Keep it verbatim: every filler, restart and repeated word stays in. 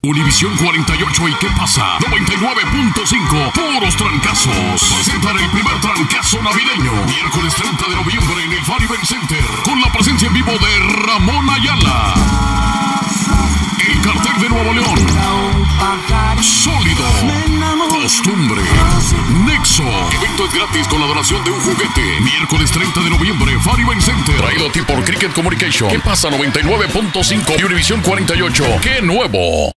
Univisión cuarenta y ocho y ¿qué pasa? noventa y nueve punto cinco, puros trancazos. Presentan el primer trancazo navideño. Miércoles treinta de noviembre en el Far Event Center. Con la presencia en vivo de Ramón Ayala. El Cartel de Nuevo León. Sólido. Costumbre. Nexo. Evento es gratis con la donación de un juguete. Miércoles treinta de noviembre, Far Event Center. Traído a ti por Cricket Communication. ¿Qué pasa? noventa y nueve punto cinco y Univisión cuarenta y ocho. ¡Qué nuevo!